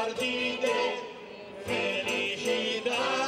Partite, felicità.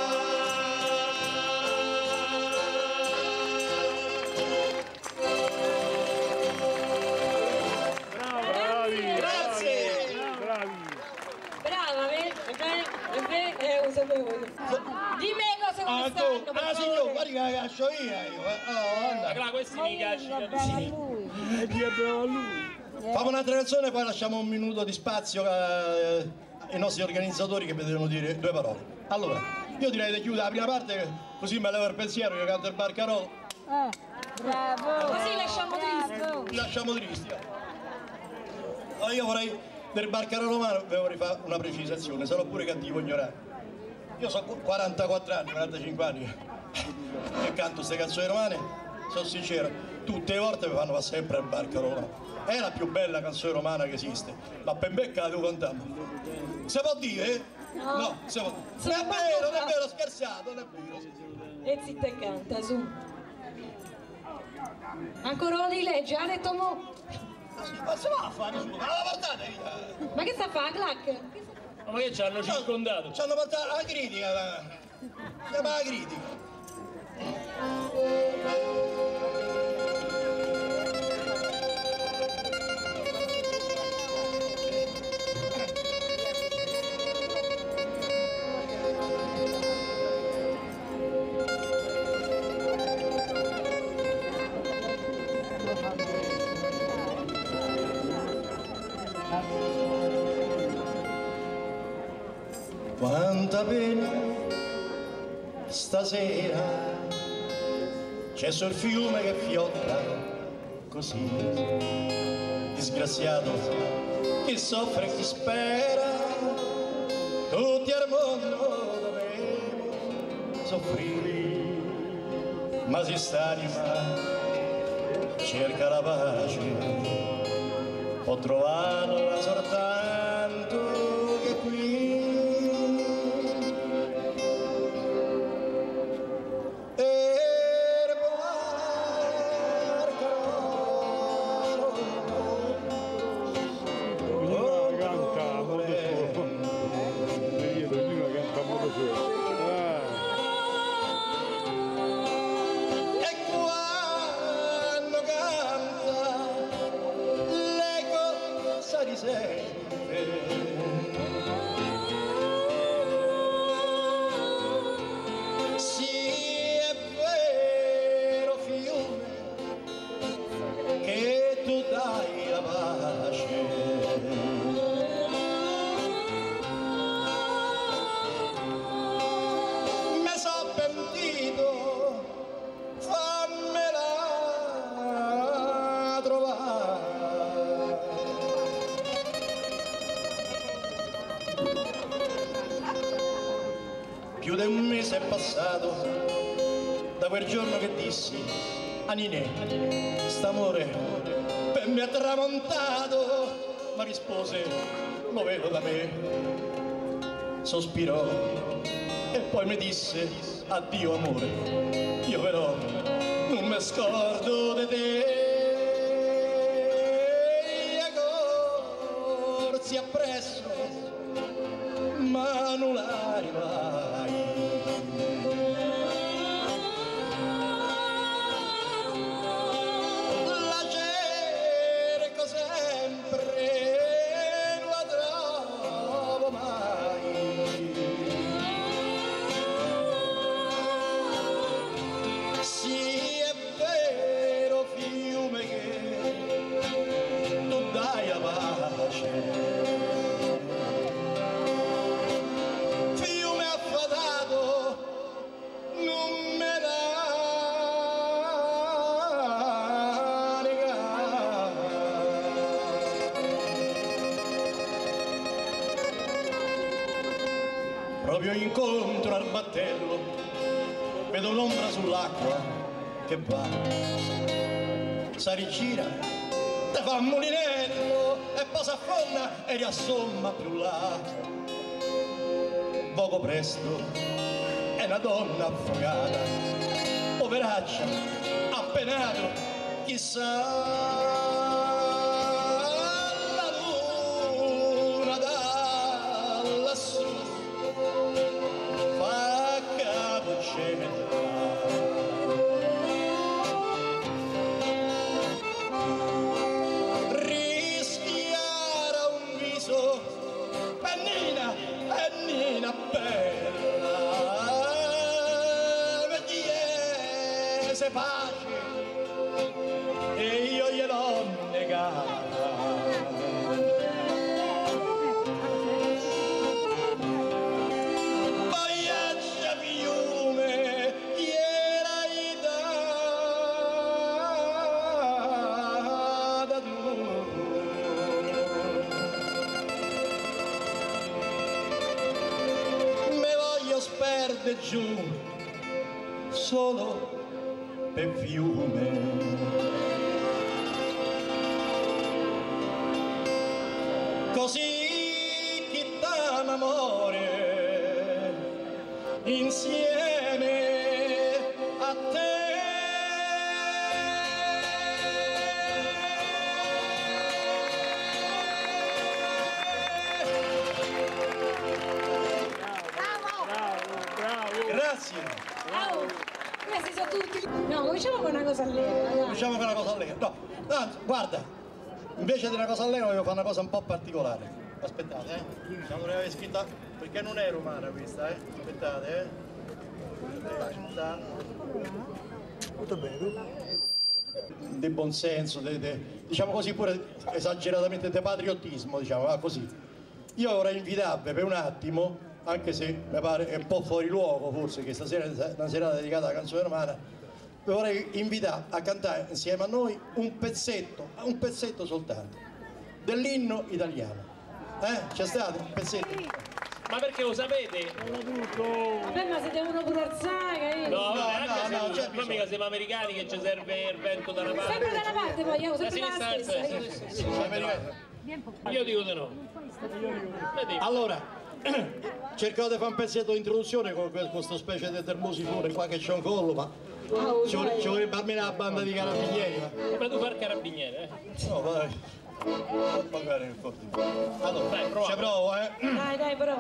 Di me cosa come stanno? Ah, signor, guarda che la caccio io. Ma questi mi cacciano di sì. Facciamo un'altra canzone e poi lasciamo un minuto di spazio ai nostri organizzatori che mi devono dire due parole. Allora, io direi di chiudere la prima parte così me levo il pensiero, io canto il Barcarolo. Bravo! Così lasciamo tristi. Lasciamo tristi. Allora io vorrei del Barcarolo romano, vorrei fare una precisazione, sarò pure cattivo ignorante. Io so 44 anni, 45 anni che canto queste canzoni romane, sono sincero, tutte le volte mi fanno sempre il Barcarolo romano. È la più bella canzone romana che esiste, ma per me la devo cantare. Si può dire? No, si può dire. Non è vero, non è vero, scherzato, non è vero. E zitta e canta, su. Ancora lo di legge, ha detto mo. Ma se va a fare, ma la portate via. Ma che sta a fare, clac? Ma che ci hanno circondato? Ci hanno portato la critica, si chiama la critica. Quanta pena stasera c'è sul fiume che fiotta così, disgraziato chi soffre e chi spera, tutti al mondo dovevo soffrire, ma se st'anima cerca la pace può trovarla soltanto che qui. Più di un mese è passato da quel giorno che dissi a Ninè, st'amore per me è tramontato, ma rispose lo vedo da me. Sospirò e poi mi disse addio amore, io però non mi scordo di te. E corsi appresso ma non arrivai. La cerco sempre, non la trovo mai. Sì, è vero fiume che tu dai la pace. Proprio incontro al battello vedo un'ombra sull'acqua che va, s'arigira, te fa un mulinello e poi s'affonda e riassomma più là. Poco presto è una donna affogata, poveraccia, appenato, chissà la luna da Nina bella, vedi se pace e io gliel'ho negata. Voyaggia fiume, gliel'hai data tu. Sperde giù solo per fiume. Così chi t'ama amore insieme a te. Grazie. Oh, questi sono tutti. No, cominciamo con una cosa allegra. Cominciamo con una cosa allegra. No, anzi, guarda, invece di una cosa allegra voglio fare una cosa un po' particolare. Aspettate, la dovrei aver scritta, perché non è romana questa, Aspettate, Tutto bene? Di buon senso, diciamo così, pure esageratamente di patriottismo, diciamo, così. Io vorrei invitarvi per un attimo, anche se mi pare è un po' fuori luogo forse che stasera è una serata dedicata alla canzone romana, vi vorrei invitare a cantare insieme a noi un pezzetto soltanto dell'inno italiano. C'è stato un pezzetto? Ma perché lo sapete? Vabbè, ma se devono pure alzare. No, no, non mica siamo americani che ci serve il vento da una parte. Sempre da una parte, poi io sempre sinistra, la stessa. sì. Io dico di no. Allora, cercavo di fare un pezzetto di introduzione con questa specie di termosifone qua che c'è un collo, ma ci vorrebbe almeno la banda di carabinieri. Ma tu fai il carabiniere, No, vai. Magari un po'. Allora, dai, proviamo. ci provo, Dai, prova.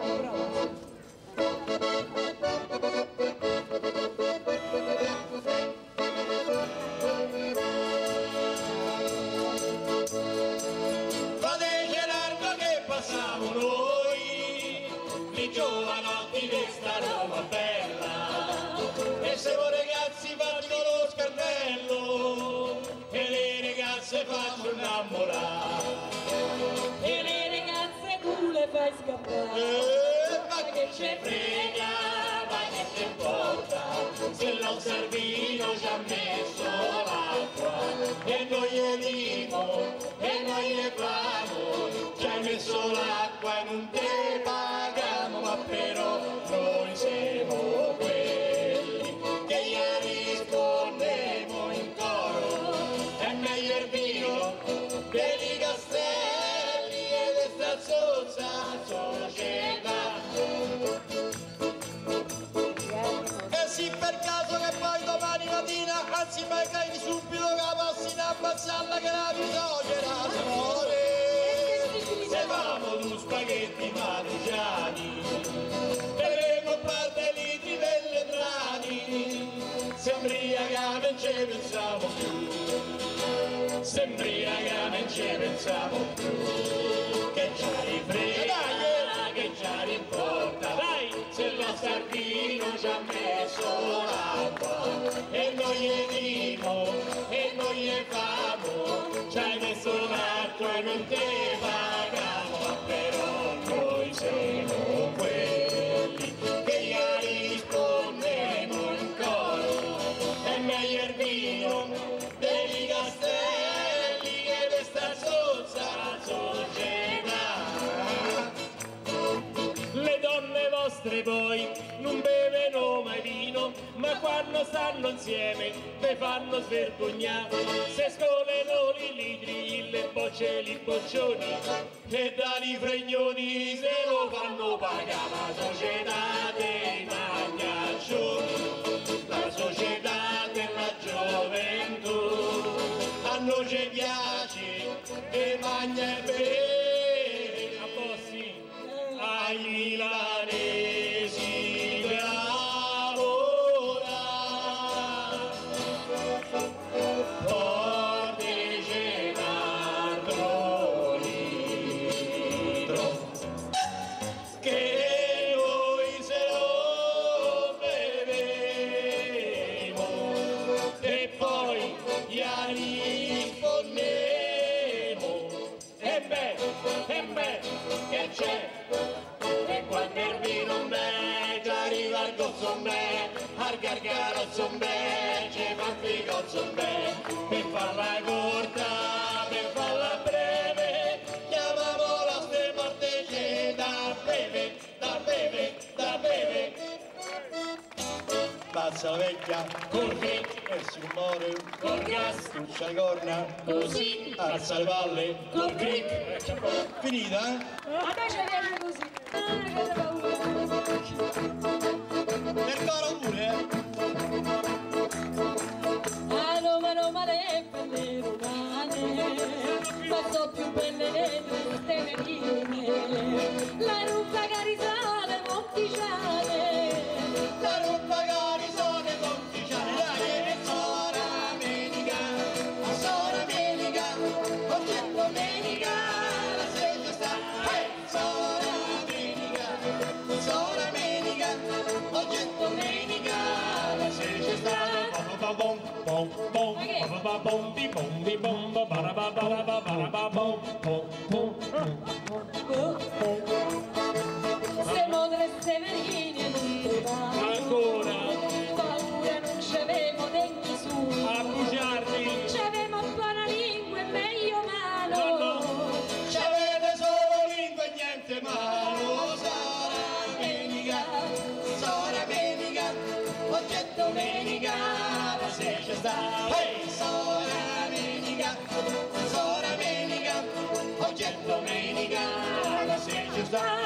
Fate largo che passiamo noi, i giovanotti di sta Roma bella, e siamo ragazzi fatti con lo scarpello, e le ragazze faccio innamorare, E le ragazze tu le fai scappare. ma che ci frega, ma che ci importa, se lo Servino ci ha messo l'acqua, e noi gli dimo, e noi gli famo, ci hai messo l'acqua e non te paghiamo, ma però noi siamo quelli che gli rispondemo in coro, è meglio il vino dei castelli e di sta zozza società. E sì, per caso che poi domani mattina, anzi magari subito che la passina a ammazzarla che la visogera signore, se famo due spaghetti matriciani, vedremo parte litri delle trani, sembria che non ci pensiamo più, sembria che non ci pensiamo più, che ci rifrega, che ci importa, dai, se lo Servino ci ha messo l'acqua, e noi gli dimo, e noi gli famo, ci hai messo l'acqua e non te paghiamo, ma però noi siamo quelli che gli rispondemo in coro, è meglio il vino dei castelli e di sta zozza società. Le donne vostre poi non bevono mai vino, ma quando stanno insieme le fanno svergognare, se scoleno i litri, le bocce e i boccioni, che dai fregnoni se lo fanno pagare la società dei magnaccioni, la società della gioventù, A noi ci piace e magna e bene, a posti ai milanesi che lavora, portici un altro litro. E quando il vino me, ci arriva il gozzo me, al gargarozzo me, ci fa il figozzo me, per farla corta, per farla breve, chiamiamola ste portece da beve, da beve, da beve. Pazza la vecchia, Corri, e si muore, col gas, cuccia le corna, così, alza le palle, col cric. finita, eh? A me ci viene così. A me ci paura. Per coro pure, A Roma le belle romane, ma so più belle le tue tenerine, la rupa carisale monticciale, la rumba carisone conficiale, dai, sora menica, oggi domenica, la sera sta, sora menica, oggi domenica, la sera sta. Bom bom bom ba bom bi bom bi bom ba ba ba ba ba ba ba bom bom bom. se modre ste vergine non trovavo, Ancora paura non c'avevo denti su, a bugiardi. c'avevo buona lingua e meglio mano, No, C'avete solo lingua e niente mano, sora menica, oggi è domenica, la sera sta, sora menica, oggi è domenica, la sera sta.